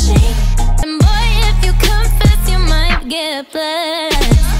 machine. And boy, if you confess, you might get blessed.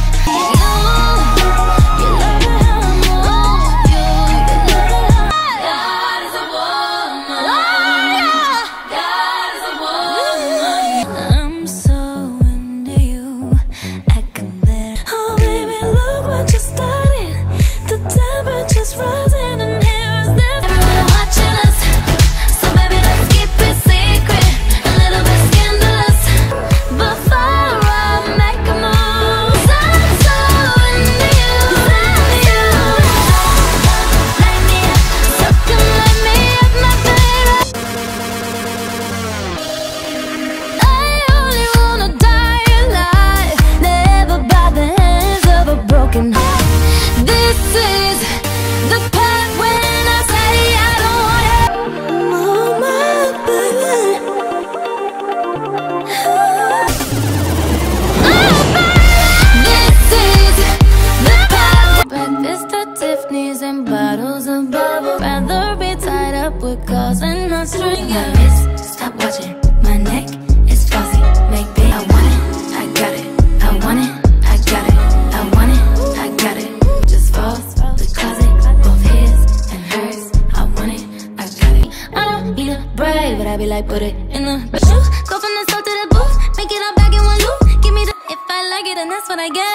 And bottles of bubble, rather be tied up with calls and not string. My wrist, stop watching. My neck is fuzzy. Make big. I want it, I got it. I want it, I got it. I want it, I got it. Just falls the closet, both his and hers. I want it, I got it. I don't need a bride, but I be like, put it in the shoes. Go from the store to the booth, make it all back in one loop. Give me the if I like it, and that's what I get.